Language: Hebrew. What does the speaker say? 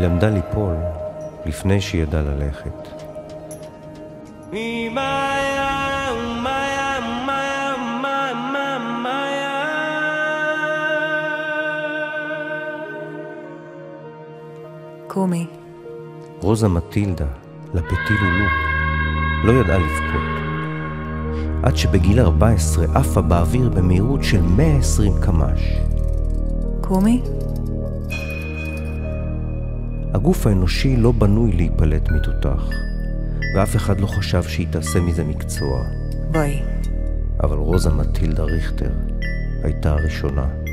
למדה ליפול לפני שהיא ידעה ללכת. קומי. רוזה מטילדה, לפתי לולו, לא ידעה לבכות. עד שבגיל 14 עפה באוויר במהירות של 120 קמ"ש. קומי? הגוף האנושי לא בנוי להיפלט מתותח, ואף אחד לא חשב שהיא תעשה מזה מקצוע. בואי. אבל רוזה מטילדה ריכטר הייתה הראשונה.